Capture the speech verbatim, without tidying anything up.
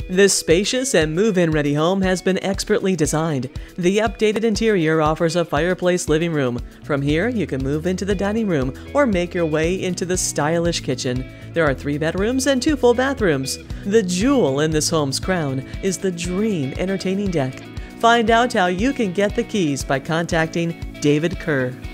This spacious and move-in ready home has been expertly designed. The updated interior offers a fireplace living room. From here, you can move into the dining room or make your way into the stylish kitchen. There are three bedrooms and two full bathrooms. The jewel in this home's crown is the dream entertaining deck. Find out how you can get the keys by contacting David Kerr.